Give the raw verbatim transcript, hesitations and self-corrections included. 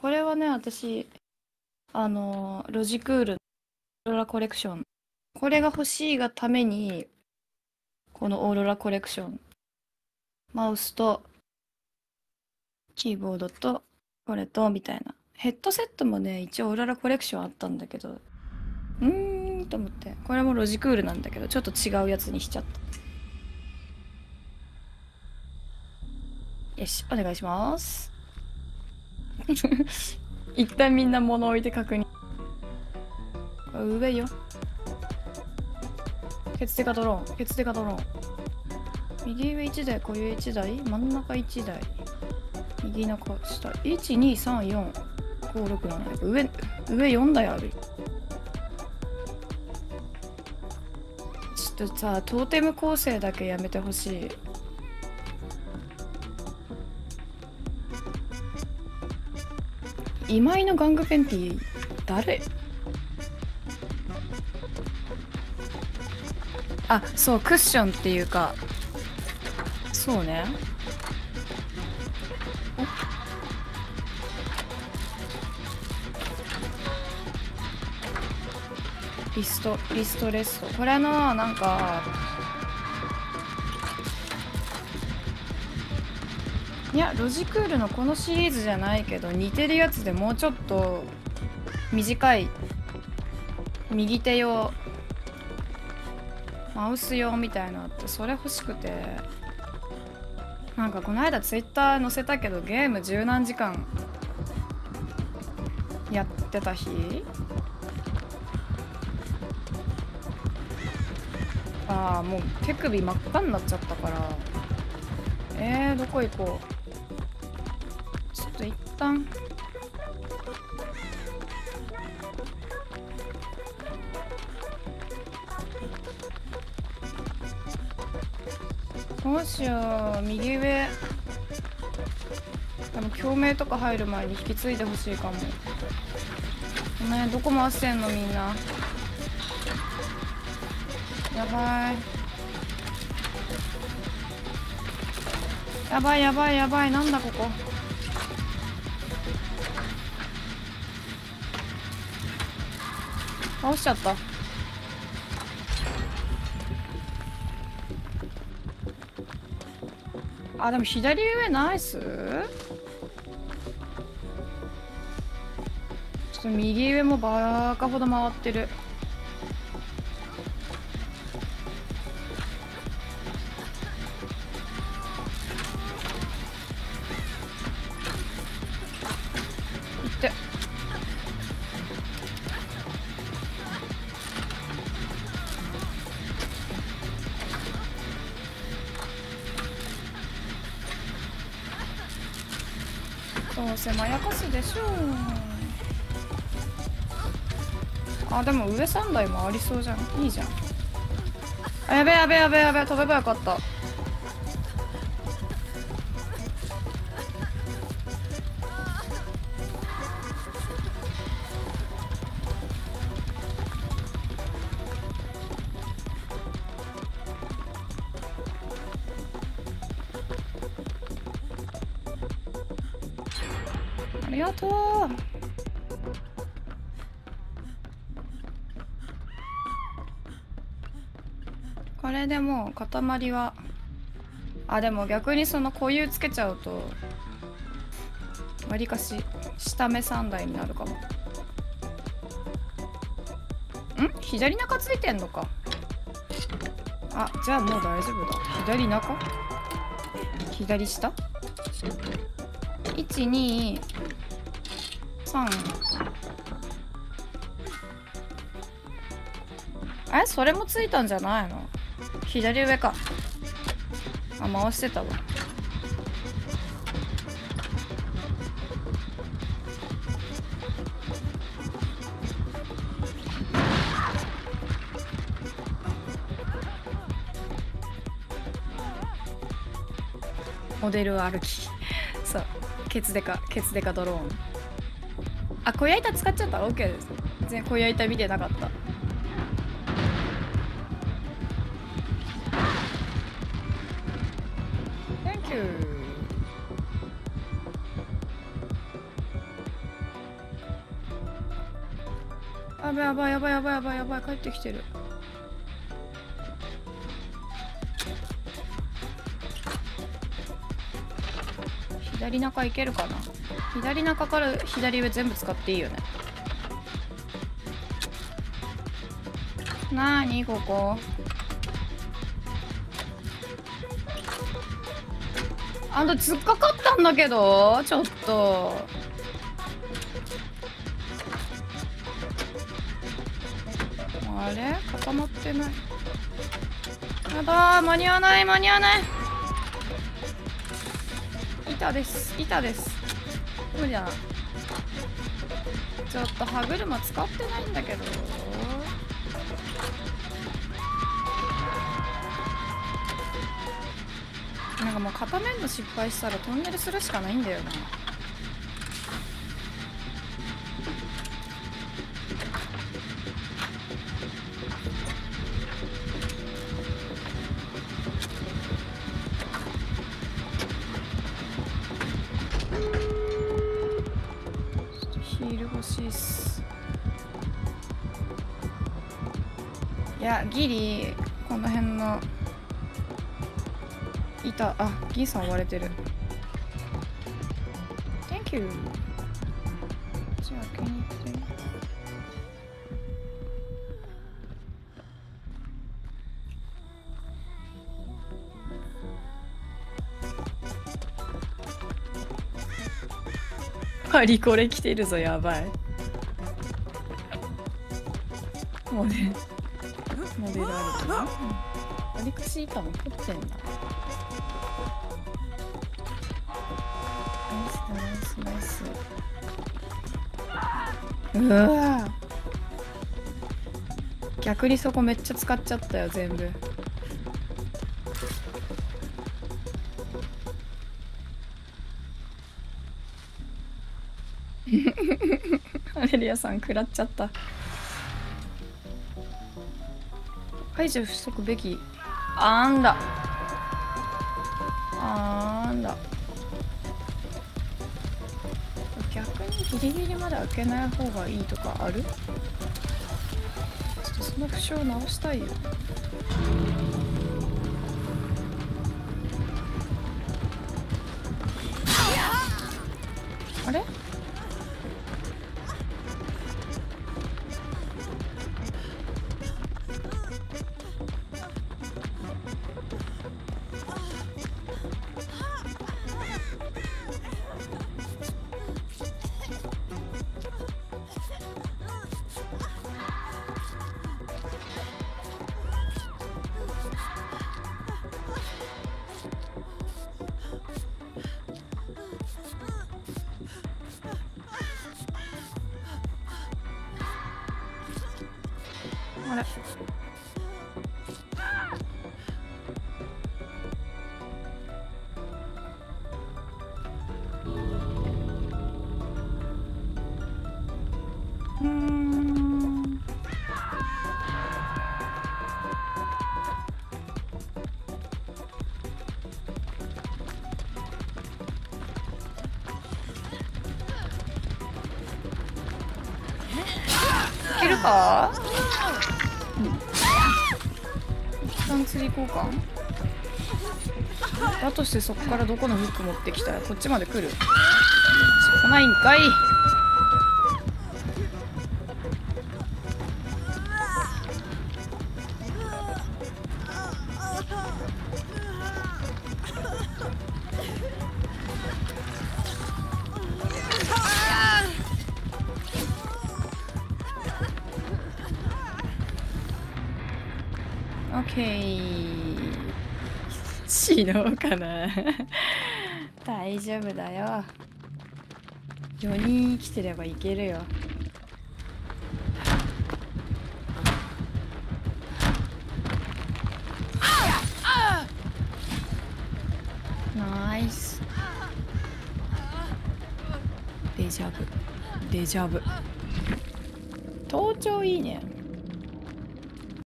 これはね、私、あのーロジクールのオーロラコレクション。これが欲しいがために、このオーロラコレクション。マウスとキーボードとこれとみたいな。ヘッドセットもね、一応オーロラコレクションあったんだけど、うーんと思って。これもロジクールなんだけど、ちょっと違うやつにしちゃった。よし、お願いします。一旦みんな物置いて確認。上よ。ケツデカドローン、ケツデカドローン。右上いちだい、小上いちだい、真ん中いちだい。右の下。いち、に、さん、よん、ご、ろく、なな。上、上よんだいある。ちょっとさ、トーテム構成だけやめてほしい。今井の玩具ペンティ誰？あ、そう、クッションっていうか、そうね。リスト、リストレスト。これの、なんか、いや、ロジクールのこのシリーズじゃないけど、似てるやつでもうちょっと短い、右手用、マウス用みたいなのあって、それ欲しくて。なんかこの間ツイッター載せたけど、ゲーム十何時間やってた日ああ、もう手首真っ赤になっちゃったから。えー、どこ行こう。ちょっと一旦。どうしよう、右上。でも共鳴とか入る前に引き継いでほしいかも。ね、どこ回してんのみんな。やばい。やばいやばいやばい、なんだここ。倒しちゃった。あ、でも左上ナイス。ちょっと右上もバカほど回ってる。いってどうせまやかすでしょう。あ、でも上さんだいもありそうじゃん。いいじゃん。あ、やべやべやべやべ、飛べばよかった。ありがとう。これでもう塊は。あ、でも逆にその固有つけちゃうとわりかし下目さんだいになるかも。ん、左中ついてんのか。あ、じゃあもう大丈夫だ。左中、左下、いち、に、さん。え、それもついたんじゃないの。左上か。あ、回してたわ。モデル歩き。そう、ケツデカケツデカドローン。あ、小屋板使っちゃったら OK です。全然小屋板見てなかった。Thank you。 やばいやばいやばいやばいやばいやばい、帰ってきてる。左中いけるかな。左中から左上全部使っていいよね。なーにここ。あんた突っかかったんだけど、ちょっと。あれ固まってない。やだー、間に合わない間に合わない。板です板です。無理だな。ちょっと歯車使ってないんだけど。なんかもう片面の失敗したらトンネルするしかないんだよな。ヒール欲しいっす。いやギリこの辺の板、あ、ギーさん追われてる。 Thank you。 じゃあ開けに行って。パリコレ来てるぞ、やばい。もうねモデルあるかな。わりかし板も取ってんだ。ナイスナイスナイス。うわ逆にそこめっちゃ使っちゃったよ全部。アレリアさん食らっちゃった。排除しとくべき。あんだあんだ。逆にギリギリまで開けない方がいいとかある？ちょっとその負傷直したいよ。あれ？あれうーんいけるか？一旦釣り交換だとして、そこからどこのフック持ってきたらこっちまで来る。来ないんかい。オッケー。死のうかな。大丈夫だよ。よにん生きてればいけるよ。ナイス。デジャブデジャブ。盗聴いいね。